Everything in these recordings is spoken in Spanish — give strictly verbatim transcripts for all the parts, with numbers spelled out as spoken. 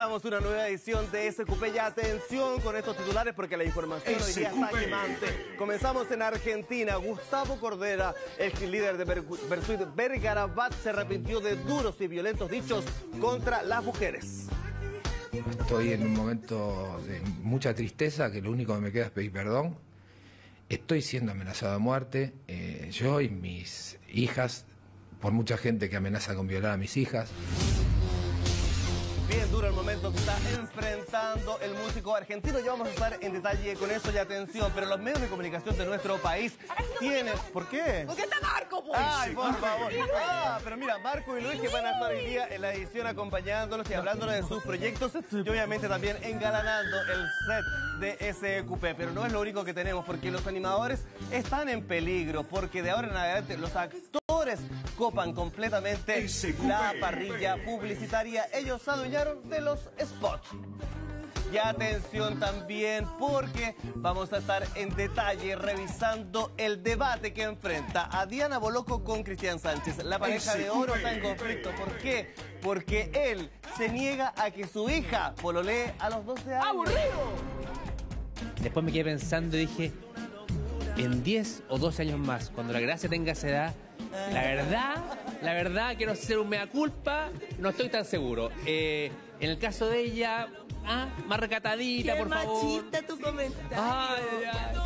Comenzamos una nueva edición de S Q P. Ya atención con estos titulares porque la información hoy día está quemante. Comenzamos en Argentina. Gustavo Cordera, el líder de Versuit Vergarabat, se arrepintió de duros y violentos dichos contra las mujeres. Estoy en un momento de mucha tristeza, que lo único que me queda es pedir perdón. Estoy siendo amenazado de muerte, eh, yo y mis hijas, por mucha gente que amenaza con violar a mis hijas. Bien duro el momento que está enfrentando el músico argentino. Ya vamos a estar en detalle con eso y atención. Pero los medios de comunicación de nuestro país tienen... ¿Por qué? ¿Por qué está Marco, pues? Ay, por favor. Ah, pero mira, Marco y Luis que van a estar hoy día en la edición acompañándonos y hablándonos de sus proyectos y obviamente también engalanando el set de S Q P. Pero no es lo único que tenemos porque los animadores están en peligro porque de ahora en adelante los actores copan completamente la parrilla publicitaria. Ellos se adueñaron de los spots. Y atención también porque vamos a estar en detalle revisando el debate que enfrenta a Diana Boloco con Cristian Sánchez. La pareja de oro está en conflicto. ¿Por qué? Porque él se niega a que su hija pololee a los doce años. ¡Aburrido! Después me quedé pensando y dije, en diez o doce años más, cuando la Gracia tenga esa edad, la verdad, la verdad, quiero hacer un mea culpa, no estoy tan seguro. Eh, en el caso de ella, ah, más recatadita, Qué por favor. machista tu comentario. Ay, ay.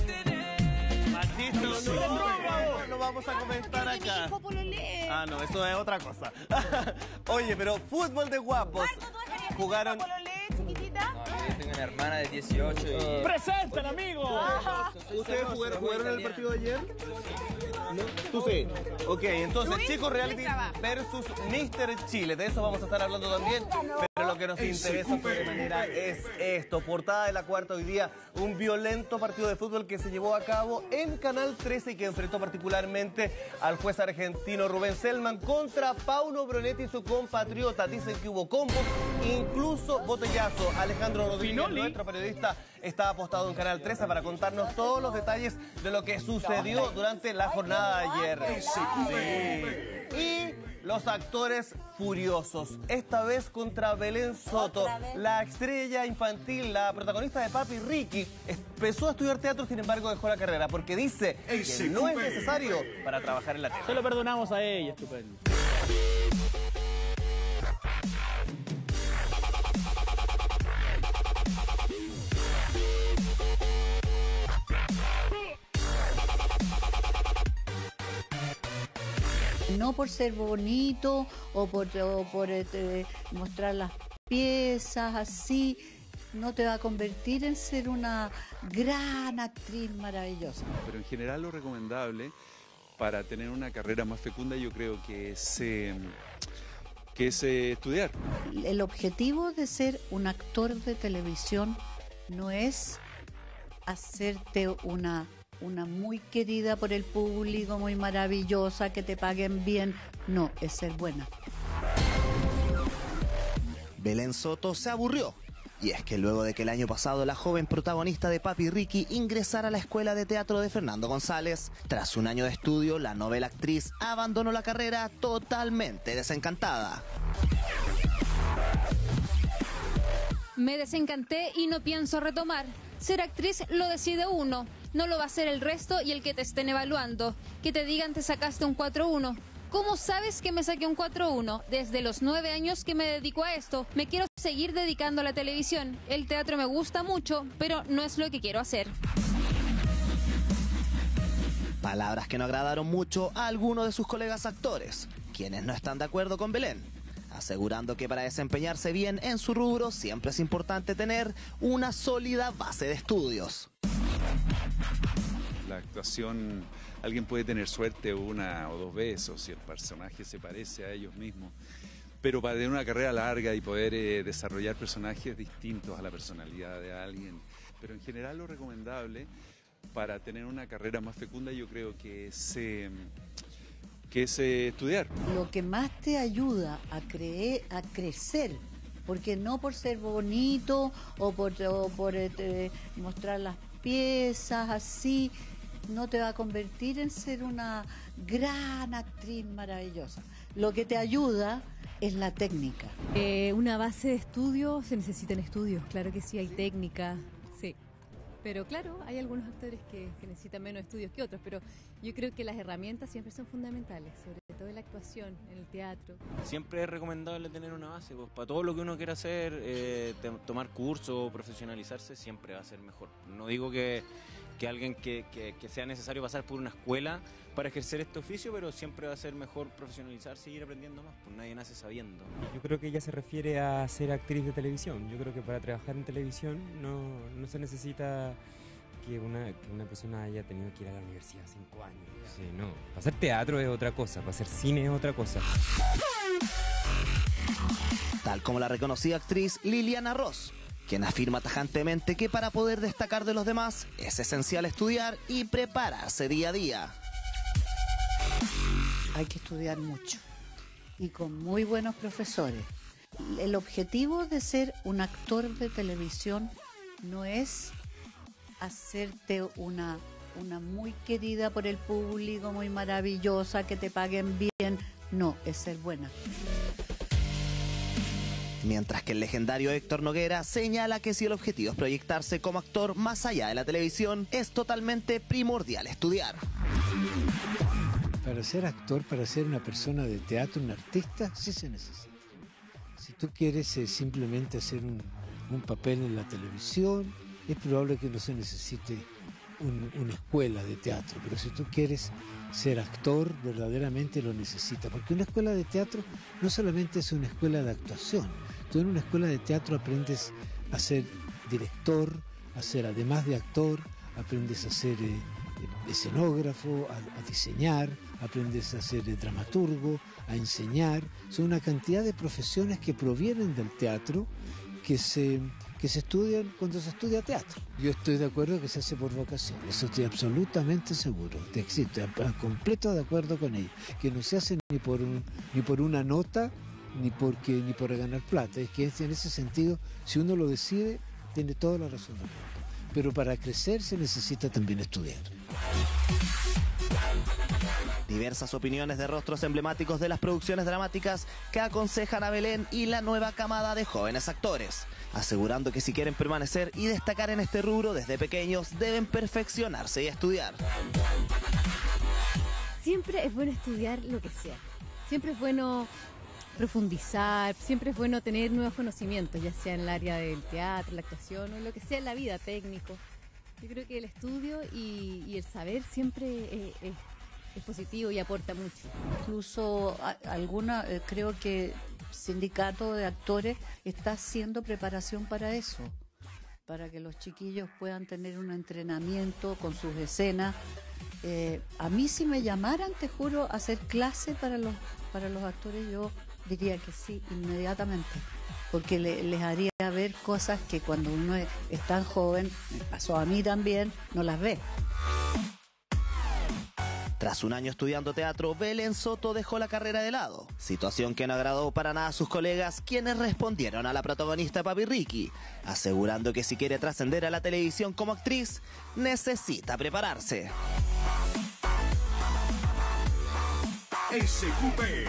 Machista, no, no, no, no vamos a comentar acá. Ah, no, eso es otra cosa. Oye, pero fútbol de guapos. Jugaron... chiquitita? No, yo tengo una hermana de dieciocho y... ¡Presentan, amigo! ¿Ustedes jugaron, jugaron el partido de ayer? ¿No? Tú sí. Ok, entonces, Luis, Chicos Reality Luis trabaja. versus míster Chile. De eso vamos a estar hablando también. Pero lo que nos interesa de manera es esto. Portada de La Cuarta hoy día. Un violento partido de fútbol que se llevó a cabo en Canal trece y que enfrentó particularmente al juez argentino Rubén Selman contra Paulo Bronetti y su compatriota. Dicen que hubo combos, incluso botellazo. Alejandro Rodríguez, Finoli. nuestro periodista, está apostado en Canal trece para contarnos todos los detalles de lo que sucedió durante la jornada de ayer. Sí. Y los actores furiosos, esta vez contra Belén Soto, la estrella infantil, la protagonista de Papi Ricky, empezó a estudiar teatro, sin embargo dejó la carrera porque dice que no es necesario para trabajar en la tele. Se lo perdonamos a ella, estupendo. No por ser bonito o por, o por eh, mostrar las piezas así, no te va a convertir en ser una gran actriz maravillosa. Pero en general lo recomendable para tener una carrera más fecunda yo creo que es, eh, que es eh, estudiar. El objetivo de ser un actor de televisión no es hacerte una... una muy querida por el público, muy maravillosa, que te paguen bien. No, es ser buena. Belén Soto se aburrió. Y es que luego de que el año pasado la joven protagonista de Papi Ricky ingresara a la escuela de teatro de Fernando González, tras un año de estudio, la novela actriz abandonó la carrera totalmente desencantada. Me desencanté y no pienso retomar. Ser actriz lo decide uno, no lo va a hacer el resto y el que te estén evaluando. Que te digan te sacaste un cuatro uno. ¿Cómo sabes que me saqué un cuatro uno? Desde los nueve años que me dedico a esto. Me quiero seguir dedicando a la televisión. El teatro me gusta mucho, pero no es lo que quiero hacer. Palabras que no agradaron mucho a algunos de sus colegas actores, quienes no están de acuerdo con Belén, asegurando que para desempeñarse bien en su rubro siempre es importante tener una sólida base de estudios. La actuación, alguien puede tener suerte una o dos veces, o si el personaje se parece a ellos mismos, pero para tener una carrera larga y poder eh, desarrollar personajes distintos a la personalidad de alguien. Pero en general lo recomendable para tener una carrera más fecunda yo creo que es... Eh, que es eh, estudiar. Lo que más te ayuda a, creer, a crecer, porque no por ser bonito o por, o por eh, mostrar las piezas así, no te va a convertir en ser una gran actriz maravillosa. Lo que te ayuda es la técnica. Eh, una base de estudio, se necesitan estudios, claro que sí, hay técnica, sí. Pero claro, hay algunos actores que, que necesitan menos estudios que otros, pero yo creo que las herramientas siempre son fundamentales, sobre todo en la actuación, en el teatro. Siempre es recomendable tener una base, pues para todo lo que uno quiera hacer, eh, te, tomar curso, profesionalizarse, siempre va a ser mejor. No digo que, que alguien que, que, que sea necesario pasar por una escuela para ejercer este oficio, pero siempre va a ser mejor profesionalizarse y ir aprendiendo más, pues nadie nace sabiendo. Yo creo que ella se refiere a ser actriz de televisión. Yo creo que para trabajar en televisión no, no se necesita que una, que una persona haya tenido que ir a la universidad cinco años. Sí, no. Para hacer teatro es otra cosa, para hacer cine es otra cosa. Tal como la reconocida actriz Liliana Ross, quien afirma tajantemente que para poder destacar de los demás es esencial estudiar y prepararse día a día. Hay que estudiar mucho y con muy buenos profesores. El objetivo de ser un actor de televisión no es hacerte una, una muy querida por el público, muy maravillosa, que te paguen bien. No, es ser buena. Mientras que el legendario Héctor Noguera señala que si el objetivo es proyectarse como actor más allá de la televisión, es totalmente primordial estudiar. Para ser actor, para ser una persona de teatro, un artista, sí se necesita. Si tú quieres eh, simplemente hacer un, un papel en la televisión, es probable que no se necesite un, una escuela de teatro, pero si tú quieres ser actor, verdaderamente lo necesitas, porque una escuela de teatro no solamente es una escuela de actuación, tú en una escuela de teatro aprendes a ser director, a ser además de actor, aprendes a ser eh, escenógrafo, a, a diseñar, aprendes a ser eh, dramaturgo, a enseñar. Son una cantidad de profesiones que provienen del teatro que se, que se estudian cuando se estudia teatro. Yo estoy de acuerdo que se hace por vocación, eso estoy absolutamente seguro, te existe, completo de acuerdo con ello, que no se hace ni por, un, ni por una nota, ni, porque, ni por ganar plata, es que en ese sentido, si uno lo decide, tiene toda la razón del mundo. Pero para crecer se necesita también estudiar. Diversas opiniones de rostros emblemáticos de las producciones dramáticas que aconsejan a Belén y la nueva camada de jóvenes actores, asegurando que si quieren permanecer y destacar en este rubro desde pequeños, deben perfeccionarse y estudiar. Siempre es bueno estudiar lo que sea, siempre es bueno profundizar, siempre es bueno tener nuevos conocimientos, ya sea en el área del teatro, la actuación o lo que sea en la vida, técnico. Yo creo que el estudio y, y el saber siempre es, es, es positivo y aporta mucho. Incluso a, alguna, eh, creo que sindicato de actores está haciendo preparación para eso, para que los chiquillos puedan tener un entrenamiento con sus escenas. Eh, a mí si me llamaran, te juro, a hacer clase para los, para los actores, yo diría que sí, inmediatamente, porque le, les haría ver cosas que cuando uno es, es tan joven, me pasó a mí también, no las ve. Tras un año estudiando teatro, Belén Soto dejó la carrera de lado, situación que no agradó para nada a sus colegas, quienes respondieron a la protagonista Papi Ricky, asegurando que si quiere trascender a la televisión como actriz, necesita prepararse. S Q P.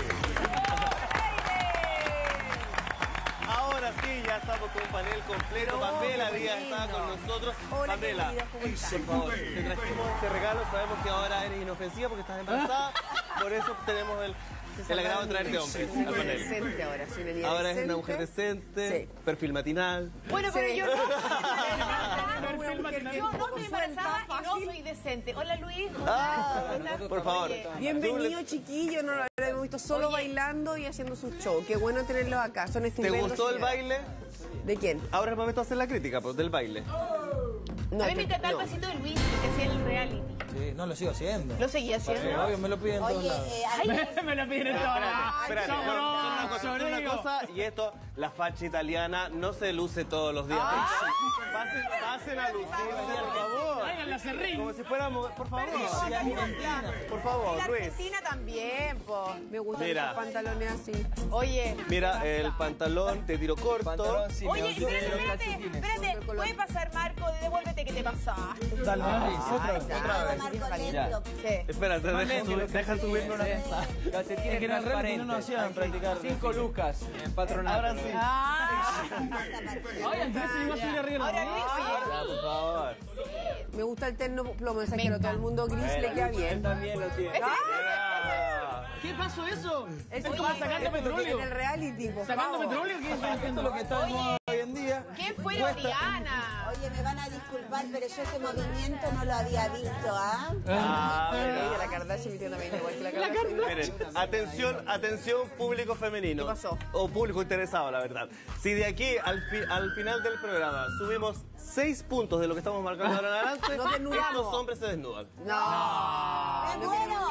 Ahora sí, ya estamos con un panel completo. Pamela Díaz está con nosotros. Hola, Pamela, querida, ¿cómo estás? por favor, te trajimos este regalo. Sabemos que ahora eres inofensiva porque estás embarazada. Por eso tenemos el, el agrado de traerte hombres al panel. Decente ahora, soy una niña Ahora decente. es una mujer decente, Sí. perfil matinal. Bueno, pero Sí. yo no. Una mujer que Yo no poco estoy suelta, embarazada y no fácil. soy decente. Hola Luis. Ah, Hola. por favor. Oye, Bienvenido, chiquillo. No lo hemos visto solo Oye. bailando y haciendo su show. Qué bueno tenerlos acá. Son ¿Te estupendos. gustó el señora. baile? ¿De quién? Ahora es el momento de hacer la crítica, pues, del baile. No, a mí me te- encanta el no. pasito de Luis, que hacía el reality. Sí, no, lo sigo haciendo. ¿Lo seguía haciendo? Obvio, me lo piden en todos lados. Me lo piden en Espérate, espérate, son- son una cosa, son una cosa, y esto, la facha italiana no se luce todos los días. Pasen, pasen a lucir, por favor. Como si fuéramos, por favor. Por favor, La Luis. Argentina también, po. Me gustan Mira. esos pantalones así. Oye. Mira, el pantalón de tiro corto. Pantalón, sí, Oye, me gustó, espérate, los espérate, calcetines. espérate. Puede pasar, Marco, devuélvete que te pasaste. Dale, Luis, otra vez, otra vez. Marco Ya. lento. Espérate, Más deja, lento, subir, deja subirme una Sí. mesa. Calcetines Es que en el reality transparentes. no nos hacían practicar. Cinco lucas en patronato. Ahora sí. Ay, Andrés se iba a subir arriba de la mesa. Ya, por favor. Me gusta el terno plomo, esa que todo el mundo gris le queda bien. También lo tiene. ¿Qué pasó eso? Es Es como sacando petróleo. En el reality, por ¿Sacando favor. petróleo? ¿Qué es Esto es lo que está de moda hoy en día. ¿Quién fue Oriana? Oye, me van a disculpar, pero yo ese movimiento no lo había visto, ¿ah? Ah, Ella, la Kardashian vistiendo también igual que la Kardashian. Miren, atención, atención, público femenino. ¿Qué pasó? O público interesado, la verdad. Si de aquí al, fi- al final del programa subimos seis puntos de lo que estamos marcando ahora en adelante, Nos desnudamos. estos hombres se desnudan. No. ¡Me muero!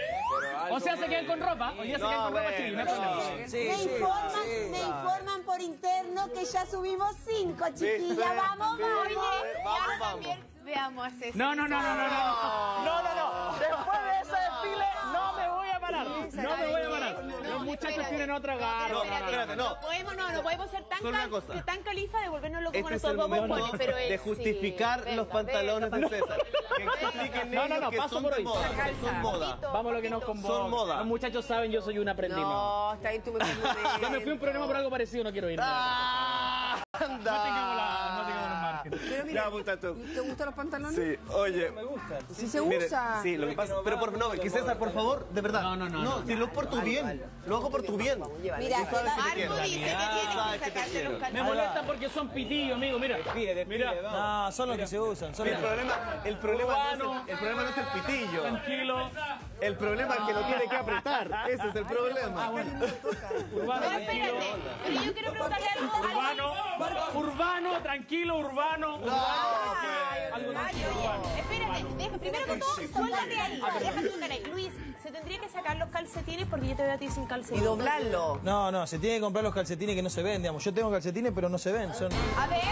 O sea, se quedan con ropa. Hoy día se No, quedan con ropa, bueno, chiquillos. No hay no. problema. Sí, me, sí, informan, sí. me informan por interno que ya subimos cinco, chiquilla. ¿Viste? Vamos, ¿Viste? vamos. Vamos, vamos. Veamos eso. No, no, no, no, no, no. No, no, no. Después de ese desfile, no me voy a parar. No me voy a parar. Los muchachos tienen otra garra. No, espérate, no. No podemos, no, no podemos ser tan, Solo una cal- cosa. tan califa de volvernos locos con Este es el estos momento bombones, pero de él sí. justificar Venga, los pantalones venga, de César. Que expliquen No, no, ellos no, que paso son por de hoy. moda. Son moda. Vamos a lo que nos convoca. Son moda. Los muchachos saben, yo soy un aprendiz. No. No, está ahí tu mejor momento. Yo me fui a un programa por algo parecido, no quiero ir. Ah, No tengamos la, no tengamos los márgenes. Pero mira, Ya, muchacho. ¿te gustan los pantalones? Sí, oye. Me gusta. Sí se Mire, usa. sí, lo que pasa, pero por no, que César, por favor, de verdad. No, no, no, No, no. si lo es por tu bien. Lo hago por tu bien. Mira, Tú sabes que te Marco quiero. dice que tienes Sabes que que te sacarte quiero. los Me calzones. molesta porque son pitillos, amigo. Mira, mira. No, son los que se usan. Son El los que... problema, el problema no es el, el problema no es el pitillo. Tranquilo. El problema es que lo tiene que apretar. Ese es el problema. Urbano, No, tranquilo. espérate. Pero yo quiero preguntarle algo. Urbano, urbano, tranquilo, urbano. Urbano. Algo Ay, tranquilo, oye, urbano. espérate, deja, primero que todo, suéltate ahí, déjame tocar ahí. Luis, se tendría que sacar los calcetines porque yo te veo a ti sin Y calcetines. doblarlo. No, no, se tiene que comprar los calcetines que no se ven, digamos. Yo tengo calcetines, pero no se ven. Son... A ver,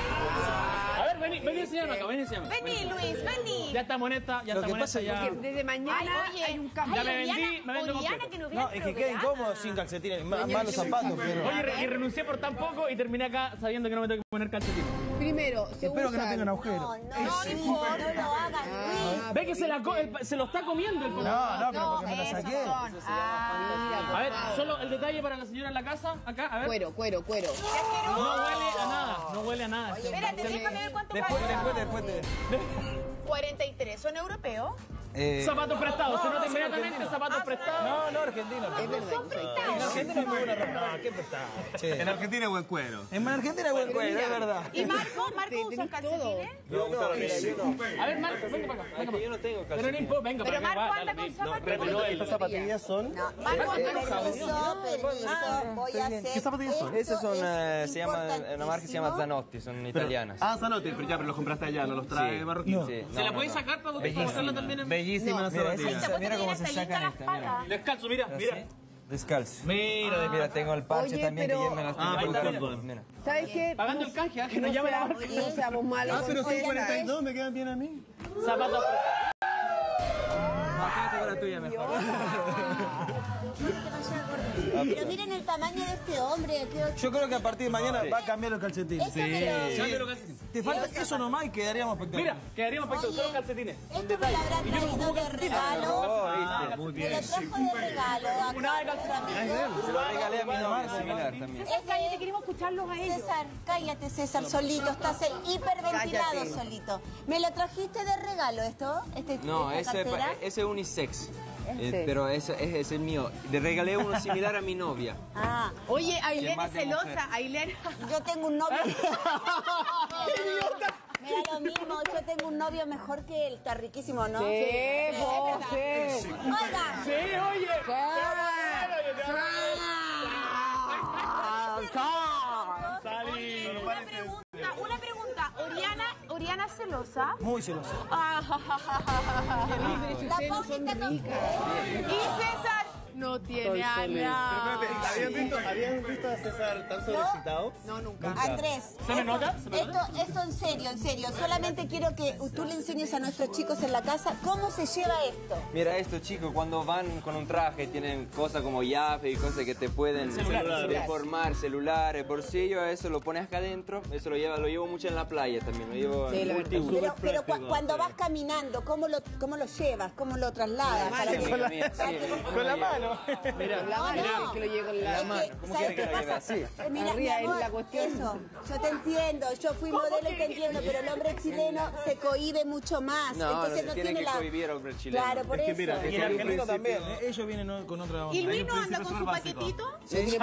A ver, vení, vení, enséñame acá, vení, enséñame. vení, Luis, vení. Ya estamos en esta, ya Lo que estamos en pasa esta, es ya. Que desde mañana Ay, oye, hay un cambio. Ya me vendí, Oriana- me vendo Oriana completo. que nos vea No, el es que queda programa. incómodo sin calcetines. Más malos zapatos, pero... Oye, re- y renuncié por tan poco y terminé acá sabiendo que no me tengo que poner calcetines. Primero, se Espero que no usan. tengan agujeros. No, no, Luis, no lo hagas, Luis. Ve que se, la co- el- se lo está comiendo el No, no, pero porque me la esos saqué. son. Ah, A ver, solo el detalle para la señora en la casa, acá, a ver. Cuero, cuero, cuero. No huele a nada, no huele a nada. espérate, déjame ver cuánto Después, vale. después, después te... cuarenta y tres, ¿son europeos? Eh, Zapatos prestados, se no, nota son inmediatamente argentinos. zapatos prestados. No, no, argentino. Es verdad, Son que usáis. En prestados. Argentina es muy buena ropa. No, ¿qué prestado? Che. En Argentina es buen cuero. En Argentina es buen cuero, es verdad. ¿Y Marco? ¿Marco usa calcetines? No, no, mira, yo no. A ver, Marco, venga para acá. Venga para Yo no tengo acá. Pero no calcetines. importa, venga Pero para acá. Marco va, anda dale, con no, zapatos. Pero estas zapatillas son. Marco anda con Permiso, permiso, voy a hacer. ¿Qué zapatillas son? esto Esas son, es eh, se llama, una marca que se llama importantísimo. Zanotti, son italianas. Ah, Zanotti, pero ya, pero los compraste allá, no los trae Sí. marroquín. Sí, ¿Se no, la no, puedes no. sacar para que mostrarla también en... Bellísima la Mira, zapatilla. esa- mira cómo se hasta sacan hincha las esta, mira. patas. Descalzo, mira, mira. Así, descalzo. Mira, Mira, tengo el parche Oye, también pero- que ya me las tengo Ah, por ahí está, fútbol. mira. Mira. ¿Sabes qué? Pagando el canje, ¿ah? que No nos llame la seamos, no seamos malos. Ah, pero con sí, César. cuarenta y dos me quedan bien a mí. zapatos prestados. Quédate con la tuya mejor. Pero miren el tamaño de este hombre. qué- Yo creo que a partir de mañana va a cambiar los calcetines. Esto me lo- Cambio los calcetines. Te falta eso nomás y quedaríamos espectaculares. Mira, quedaríamos perfectos, solo calcetines. Esto me lo habrá traído de regalo. Oh, Muy Me bien. lo trajo de regalo. acá Una de nuestro amigo. Se lo regalé a mi novia similar también. Este- Queremos escucharlos a ellos. César, cállate César, solito, estás hiperventilado Cállate. solito. ¿Me lo trajiste de regalo esto? Este, No, esta ese, cartera? ese es unisex. Eh, Ese. pero ese, ese es el mío. Le regalé uno similar a mi novia. Ah, Oye, Ailén más es de celosa. mujer. Ailén. yo tengo un novio. Me da lo mismo, yo tengo un novio mejor que él, está riquísimo, ¿no? Sí, vos, sí. Oiga. Sí, oye. Salí. Una pregunta, una pregunta. Oriana, Oriana es celosa. Muy celoso. Ah, ja, ja, ja, ja, ja. La Poppy te compré. Y César, no tiene Pero alas. espérate, ¿habían visto, ¿habían visto a César tan solicitado? No, nunca. Andrés, ¿Se me esto- nota? ¿Se me Esto, esto en serio, en serio. Solamente quiero que tú le enseñes a nuestros chicos en la casa cómo se lleva esto. Mira esto, chicos, cuando van con un traje tienen cosas como llaves y cosas que te pueden Celular. deformar, celulares, bolsillo, eso lo pones acá adentro, eso lo lleva, lo llevo mucho en la playa también, lo llevo Sí, en lo- multiuso. pero pero cu- cuando vas caminando, ¿cómo lo, cómo lo llevas? ¿Cómo lo trasladas? Para que- Con la- sí, Con la mano. Mira, Con la mano, no. que lo lleve con la, la mano. ¿Cómo ¿sabes quiere que qué lo lleve pasa? así? Eh, Mira, mi Arriba es amor, la cuestión. eso, yo te entiendo, yo fui modelo y te entiendo, pero el hombre chileno se cohíbe mucho más. No, entonces no no se tiene tiene que la... cohibir al hombre chileno. Claro, por Es que eso. mira, Y en Hay un Argentina principio- también, ¿eh? Ellos vienen ¿no? con otra onda. ¿Y Luis un no anda principio con su súper básico. paquetito? Sí.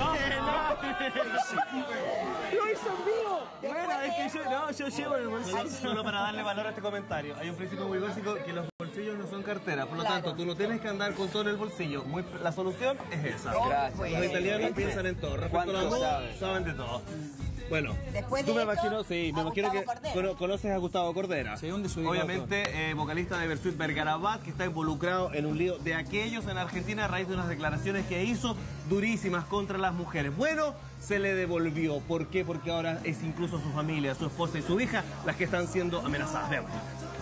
Lo hizo en vivo. Bueno, es que yo, no, yo llevo en el bolsillo. Solo para darle valor a este comentario, hay un principio muy básico que los bolsillos no son carteras, por lo tanto tú no tienes que andar con todo en el bolsillo. Muy- la solución es esa. Gracias. Los italianos piensan en todo, respecto a la ¿Cuánto moda, sabes? saben de todo. Bueno, Después tú de me esto, imagino, sí, me a imagino que Gustavo Cordera. cono- conoces a Gustavo Cordera. Sí, un desubicado Obviamente, eh, vocalista de Versuit Vergarabat, que está involucrado en un lío de aquellos en Argentina a raíz de unas declaraciones que hizo durísimas contra las mujeres. Bueno, se le devolvió. ¿Por qué? Porque ahora es incluso su familia, su esposa y su hija las que están siendo amenazadas. Veamos.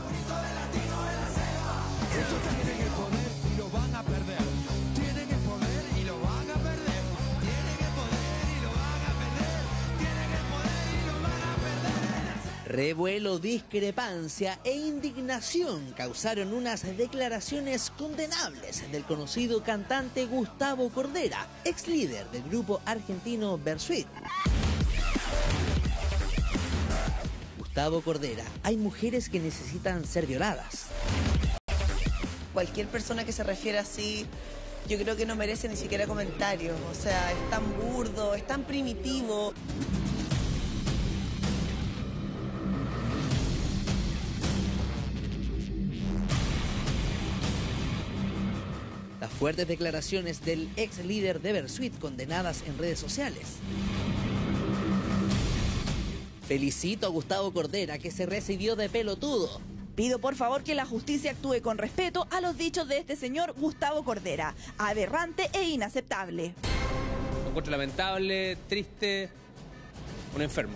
Tienen el poder y lo van a perder. Tienen el poder y lo van a perder. Tienen el poder y lo van a perder. Tienen el poder y lo van a perder. Revuelo, discrepancia e indignación causaron unas declaraciones condenables del conocido cantante Gustavo Cordera, ex líder del grupo argentino Versuit. Gustavo Cordera, hay mujeres que necesitan ser violadas. Cualquier persona que se refiere así, yo creo que no merece ni siquiera comentarios. O sea, es tan burdo, es tan primitivo. Las fuertes declaraciones del ex líder de Versuit condenadas en redes sociales. Felicito a Gustavo Cordera, que se recibió de pelotudo. Pido por favor que la justicia actúe con respeto a los dichos de este señor Gustavo Cordera. Aberrante e inaceptable. Lo encuentro lamentable, triste, un enfermo.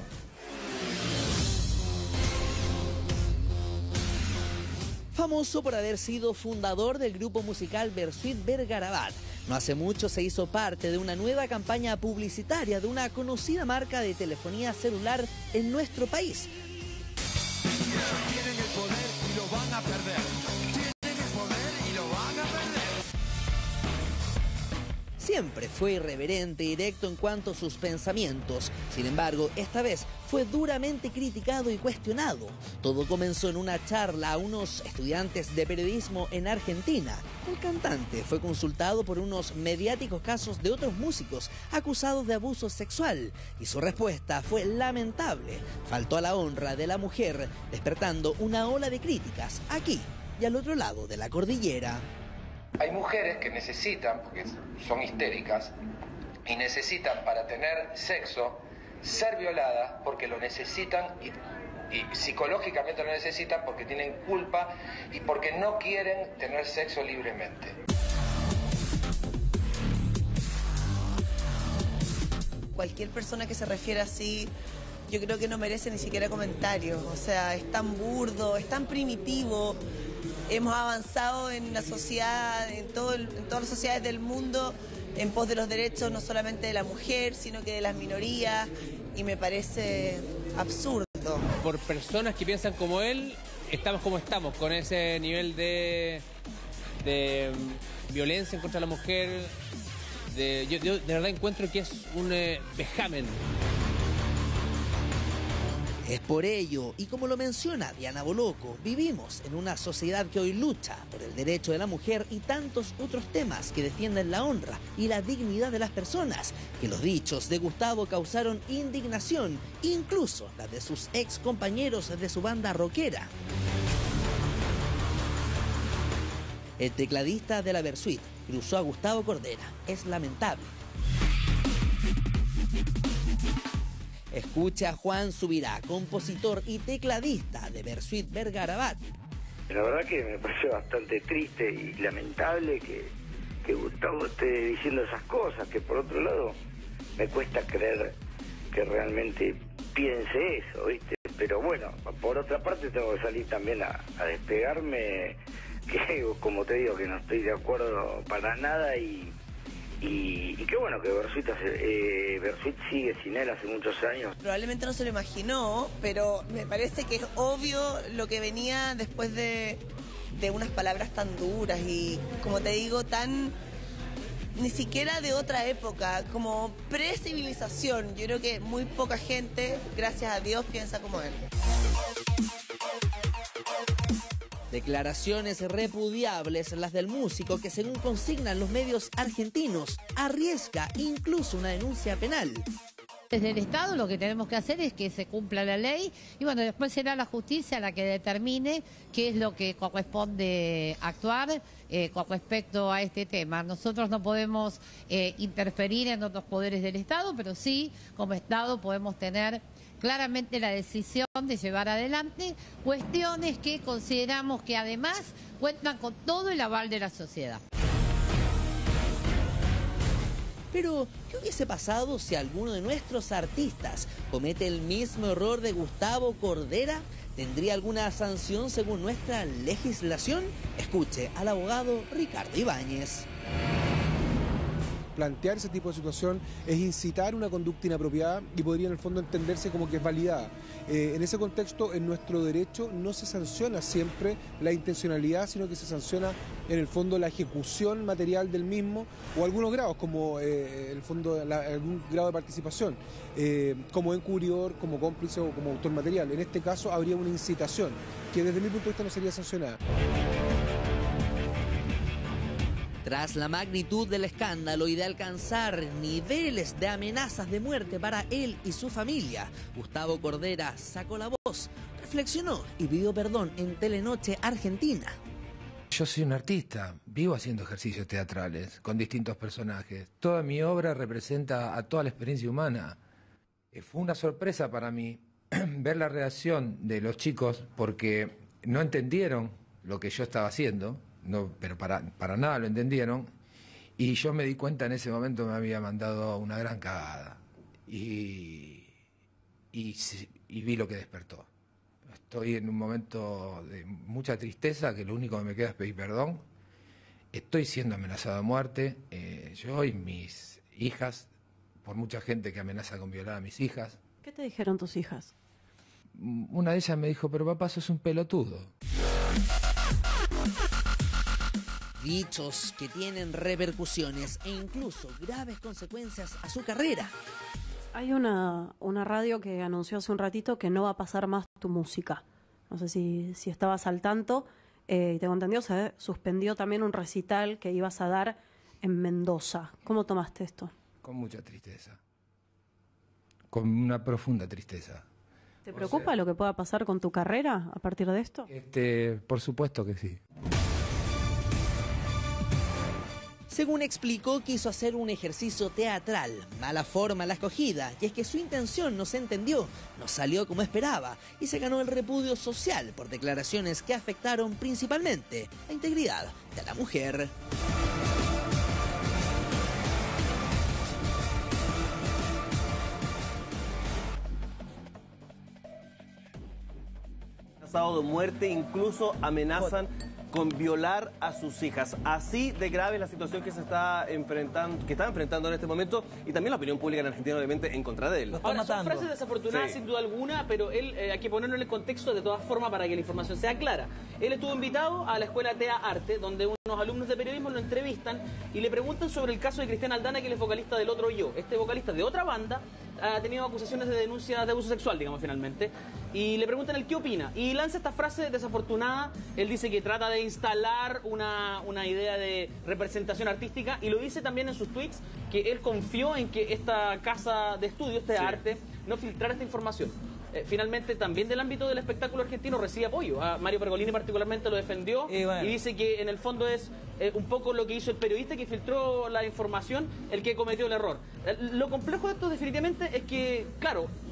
Famoso por haber sido fundador del grupo musical Versuit Vergarabat, no hace mucho se hizo parte de una nueva campaña publicitaria de una conocida marca de telefonía celular en nuestro país. Tienen el poder y lo van a perder. Tienen el poder y lo van a perder. Siempre fue irreverente y directo en cuanto a sus pensamientos. Sin embargo, esta vez fue duramente criticado y cuestionado. Todo comenzó en una charla a unos estudiantes de periodismo en Argentina. El cantante fue consultado por unos mediáticos casos de otros músicos acusados de abuso sexual y su respuesta fue lamentable. Faltó a la honra de la mujer, despertando una ola de críticas aquí y al otro lado de la cordillera. Hay mujeres que necesitan, porque son histéricas, y necesitan para tener sexo ser violadas porque lo necesitan y, y psicológicamente lo necesitan porque tienen culpa y porque no quieren tener sexo libremente. Cualquier persona que se refiere así, yo creo que no merece ni siquiera comentarios. O sea, es tan burdo, es tan primitivo. Hemos avanzado en la sociedad, en, todo el- en todas las sociedades del mundo, en pos de los derechos no solamente de la mujer, sino que de las minorías, y me parece absurdo. Por personas que piensan como él, estamos como estamos, con ese nivel de, de mm, violencia en contra de la mujer. De, yo, yo de verdad encuentro que es un eh, vejamen. Es por ello, y como lo menciona Diana Boloco, vivimos en una sociedad que hoy lucha por el derecho de la mujer y tantos otros temas que defienden la honra y la dignidad de las personas, que los dichos de Gustavo causaron indignación, incluso la de sus ex compañeros de su banda rockera. El tecladista de la Versuit cruzó a Gustavo Cordera. Es lamentable. Escucha a Juan Subirá, compositor y tecladista de Versuit Vergarabat. La verdad que me parece bastante triste y lamentable que, que Gustavo esté diciendo esas cosas, que por otro lado me cuesta creer que realmente piense eso, ¿viste? Pero bueno, por otra parte tengo que salir también a, a despegarme, que como te digo, que no estoy de acuerdo para nada y, y, y qué bueno que Bersuit, hace, eh, Bersuit sigue sin él hace muchos años. Probablemente no se lo imaginó, pero me parece que es obvio lo que venía después de, de unas palabras tan duras y, como te digo, tan... ni siquiera de otra época, como pre-civilización. Yo creo que muy poca gente, gracias a Dios, piensa como él. Declaraciones repudiables las del músico que, según consignan los medios argentinos, arriesga incluso una denuncia penal. Desde el Estado lo que tenemos que hacer es que se cumpla la ley y bueno, después será la justicia la que determine qué es lo que corresponde actuar eh, con respecto a este tema. Nosotros no podemos eh, interferir en otros poderes del Estado, pero sí, como Estado podemos tener claramente la decisión de llevar adelante cuestiones que consideramos que además cuentan con todo el aval de la sociedad. Pero, ¿qué hubiese pasado si alguno de nuestros artistas comete el mismo error de Gustavo Cordera? ¿Tendría alguna sanción según nuestra legislación? Escuche al abogado Ricardo Ibáñez. Plantear ese tipo de situación es incitar una conducta inapropiada y podría en el fondo entenderse como que es validada. Eh, en ese contexto, en nuestro derecho no se sanciona siempre la intencionalidad, sino que se sanciona en el fondo la ejecución material del mismo o algunos grados, como eh, el fondo la, algún grado de participación, eh, como encubridor, como cómplice o como autor material. En este caso habría una incitación que desde mi punto de vista no sería sancionada. Tras la magnitud del escándalo y de alcanzar niveles de amenazas de muerte para él y su familia, Gustavo Cordera sacó la voz, reflexionó y pidió perdón en Telenoche Argentina. Yo soy un artista, vivo haciendo ejercicios teatrales con distintos personajes. Toda mi obra representa a toda la experiencia humana. Eh, Fue una sorpresa para mí ver la reacción de los chicos porque no entendieron lo que yo estaba haciendo. No, pero para, para nada lo entendieron y yo me di cuenta en ese momento me había mandado una gran cagada y, y, y vi lo que despertó. Estoy en un momento de mucha tristeza que lo único que me queda es pedir perdón. Estoy siendo amenazado a muerte, eh, yo y mis hijas, por mucha gente que amenaza con violar a mis hijas. ¿Qué te dijeron tus hijas? Una de ellas me dijo, pero papá, sos un pelotudo. Dichos que tienen repercusiones e incluso graves consecuencias a su carrera. Hay una, una radio que anunció hace un ratito que no va a pasar más tu música. No sé si, si estabas al tanto. Eh, tengo entendido, se suspendió también un recital que ibas a dar en Mendoza. ¿Cómo tomaste esto? Con mucha tristeza. Con una profunda tristeza. ¿Te preocupa o sea, lo que pueda pasar con tu carrera a partir de esto? Este, por supuesto que sí. Según explicó, quiso hacer un ejercicio teatral. Mala forma la escogida, y es que su intención no se entendió, no salió como esperaba, y se ganó el repudio social por declaraciones que afectaron principalmente la integridad de la mujer. Amenazado de muerte, incluso amenazan con violar a sus hijas. Así de grave es la situación que se está enfrentando, que está enfrentando en este momento, y también la opinión pública en Argentina, obviamente, en contra de él. Ahora, son frases desafortunadas, sí, sin duda alguna, pero él eh, hay que ponerlo en el contexto de todas formas para que la información sea clara. Él estuvo invitado a la escuela T E A Arte, donde unos alumnos de periodismo lo entrevistan y le preguntan sobre el caso de Cristian Aldana, que él es vocalista del Otro Yo. Este vocalista de otra banda ha tenido acusaciones de denuncia de abuso sexual, digamos, finalmente. Y le preguntan el qué opina. Y lanza esta frase desafortunada. Él dice que trata de instalar una, una idea de representación artística, y lo dice también en sus tweets, que él confió en que esta casa de estudio, este sí. arte, no filtrara esta información. Eh, finalmente, también del ámbito del espectáculo argentino recibe apoyo. A Mario Pergolini particularmente lo defendió y, bueno. y dice que en el fondo es eh, un poco lo que hizo el periodista que filtró la información el que cometió el error. Eh, lo complejo de esto definitivamente es que, claro,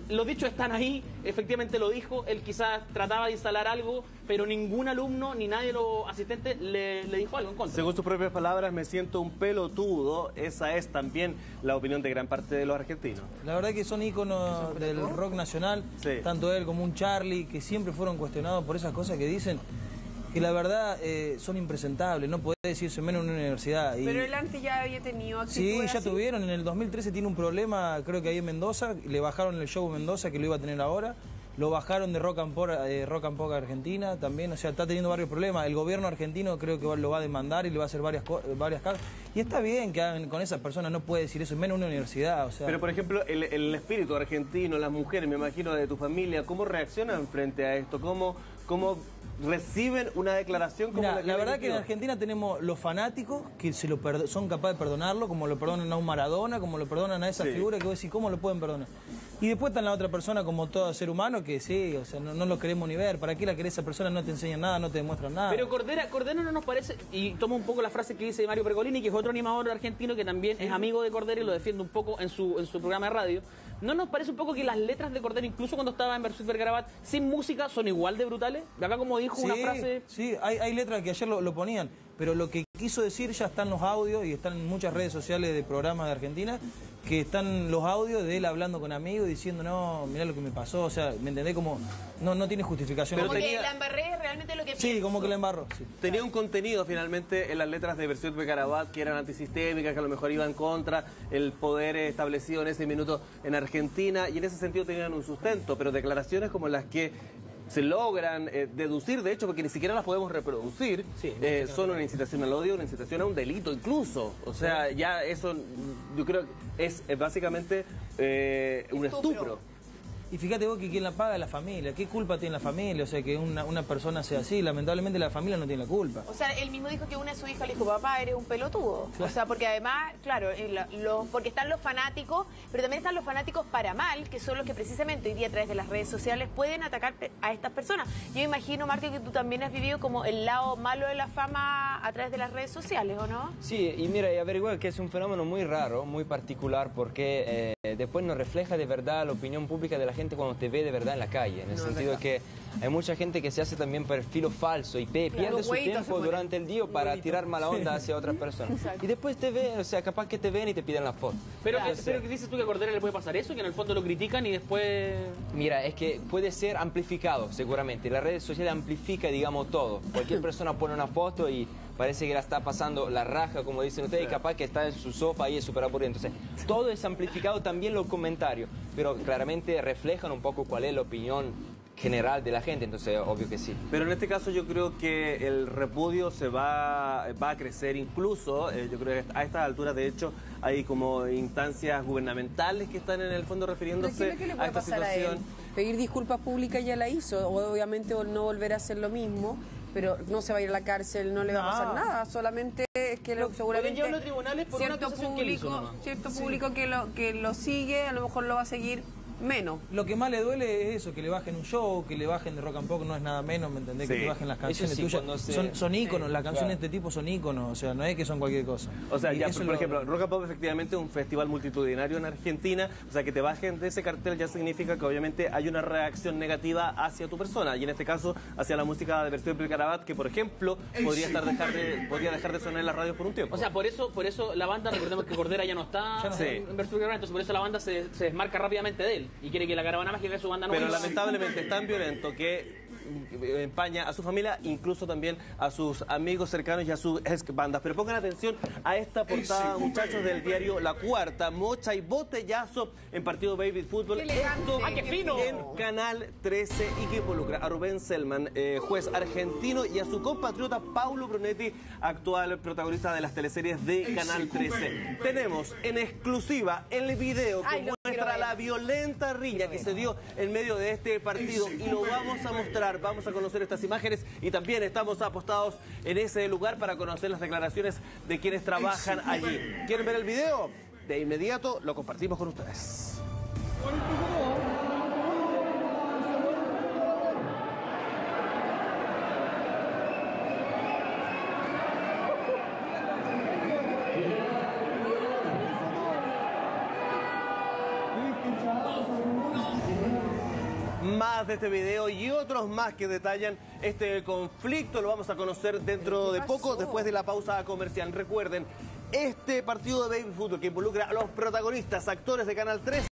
los dichos están ahí, efectivamente lo dijo, él quizás trataba de instalar algo, pero ningún alumno ni nadie de los asistentes le, le dijo algo en contra. Según sus propias palabras, me siento un pelotudo. Esa es también la opinión de gran parte de los argentinos. La verdad que son íconos del rock nacional, Sí. tanto él como un Charlie, que siempre fueron cuestionados por esas cosas que dicen, que la verdad eh, son impresentables, no podés decirse menos en una universidad. Y... Pero él antes ya había tenido Sí, actitudes ya así. tuvieron. En el dos mil trece tiene un problema, creo que ahí en Mendoza. Le bajaron el show en Mendoza, que lo iba a tener ahora. Lo bajaron de Rock and Pop, eh, Rock and Pop Argentina también. O sea, está teniendo varios problemas. El gobierno argentino creo que lo va a demandar y le va a hacer varias, co- varias causas. Y está bien que hagan con esas personas, no puede decir eso, menos en una universidad. O sea, Pero, por ejemplo, el, el espíritu argentino, las mujeres, me imagino, de tu familia, ¿cómo reaccionan frente a esto? ¿Cómo, cómo reciben una declaración como Mira, la que la él verdad que en emitió? Argentina tenemos los fanáticos que se lo perdo- son capaces de perdonarlo, como lo perdonan a un Maradona, como lo perdonan a esa Sí. figura que vos decís, ¿cómo lo pueden perdonar? Y después está la otra persona como todo ser humano que sí, o sea, no, no lo queremos ni ver. ¿Para qué la querés? Esa persona no te enseña nada, no te demuestra nada. Pero Cordera, Cordera no nos parece, y tomo un poco la frase que dice Mario Pergolini, que es otro animador argentino que también es amigo de Cordera y lo defiende un poco en su, en su programa de radio. ¿No nos parece un poco que las letras de Cordera, incluso cuando estaba en Versus Vergarabat, sin música, son igual de brutales? De acá, como dijo una Sí, frase... Sí, hay, hay letras que ayer lo, lo ponían, pero lo que quiso decir ya están los audios y están en muchas redes sociales de programas de Argentina, que están los audios de él hablando con amigos diciendo, no, mirá lo que me pasó, o sea, ¿me entendés? Como no, no tiene justificación. Pero Como tenía- que la embarré es realmente lo que Sí, pienso. como que la embarró. Sí. Tenía un contenido finalmente en las letras de Versión de Carabat que eran antisistémicas, que a lo mejor iban contra el poder establecido en ese minuto en Argentina, y en ese sentido tenían un sustento, pero declaraciones como las que se logran eh, deducir, de hecho, porque ni siquiera las podemos reproducir, eh, son una incitación al odio, una incitación a un delito incluso. O sea, ya eso mm, yo creo que es eh, básicamente eh, un estupro. Y fíjate vos que quien la paga es la familia. ¿Qué culpa tiene la familia? O sea, que una, una persona sea así. Lamentablemente la familia no tiene la culpa. O sea, él mismo dijo que una de sus hijas le dijo, papá, eres un pelotudo. O sea, porque además, claro, eh, la- lo- porque están los fanáticos, pero también están los fanáticos para mal, que son los que precisamente hoy día a través de las redes sociales pueden atacar a estas personas. Yo imagino, Marco, que tú también has vivido como el lado malo de la fama a través de las redes sociales, ¿o no? Sí, y mira, y averiguar que es un fenómeno muy raro, muy particular, porque eh, después no refleja de verdad la opinión pública de la gente cuando te ve de verdad en la calle, en el No, es sentido verdad. que hay mucha gente que se hace también perfil falso y pe- pierde Los su huevitos se tiempo ponen. durante el día para Huevito. tirar mala onda Sí. hacia otras personas. Exacto. Y después te ven, o sea, capaz que te ven y te piden la foto. Pero, Entonces, pero ¿qué dices tú que a Cordera le puede pasar eso? Que en el fondo lo critican y después... Mira, es que puede ser amplificado, seguramente. Las redes sociales amplifica, digamos, todo. Cualquier persona pone una foto y parece que la está pasando la raja, como dicen ustedes, y capaz que está en su sofá y es súper aburrido. Entonces, todo es amplificado, también los comentarios, pero claramente reflejan un poco cuál es la opinión general de la gente, entonces, obvio que sí. Pero en este caso yo creo que el repudio se va, va a crecer incluso, eh, yo creo que a estas alturas de hecho hay como instancias gubernamentales que están en el fondo ¿Qué refiriéndose es lo que le a puede esta pasar a él? situación. Pedir disculpas públicas ya la hizo, o obviamente no volver a hacer lo mismo, pero no se va a ir a la cárcel, no le va a pasar No. nada, solamente es que lo, seguramente llevarlo a tribunales por una cierto acusación que él hizo público, nomás. cierto Sí. público que lo que lo sigue, a lo mejor lo va a seguir menos. Lo que más le duele es eso, que le bajen un show, que le bajen de Rock and Pop, no es nada menos, ¿me entendés? Sí. Que le bajen las Eso canciones sí, tuyas. cuando se- Son, son íconos, Sí, las canciones claro. de este tipo son íconos, o sea, no es que son cualquier cosa. O sea, Y ya, eso por lo- ejemplo, Rock and Pop efectivamente es un festival multitudinario en Argentina, o sea, que te bajen de ese cartel ya significa que obviamente hay una reacción negativa hacia tu persona, y en este caso hacia la música de Versión de Carabat, que por ejemplo podría, estar dejar de, podría dejar de sonar en la radio por un tiempo. O sea, por eso, por eso la banda, recordemos que Cordera ya no está Ya no está. en en Versus Caravana, entonces por eso la banda se, se desmarca rápidamente de él y quiere que la Caravana Mágica de su banda no Pero vuelva. lamentablemente es tan violento que empaña a su familia, incluso también a sus amigos cercanos y a sus ex bandas. Pero pongan atención a esta portada, muchachos, del diario La Cuarta. Mocha y botellazo en partido baby fútbol. Qué elegante, Esto ¡ah, qué fino! en Canal trece, y que involucra a Rubén Selman, eh, juez argentino, y a su compatriota Paulo Brunetti, actual protagonista de las teleseries de Canal trece. Tenemos en exclusiva el video que Ay, lo quiero muestra ver. la violenta riña que se dio en medio de este partido, y lo vamos a mostrar, vamos a conocer estas imágenes, y también estamos apostados en ese lugar para conocer las declaraciones de quienes trabajan allí. ¿Quieren ver el video? De inmediato lo compartimos con ustedes. más de este video y otros más que detallan este conflicto. Lo vamos a conocer dentro de poco, después de la pausa comercial. Recuerden, este partido de baby fútbol que involucra a los protagonistas, actores de Canal tres,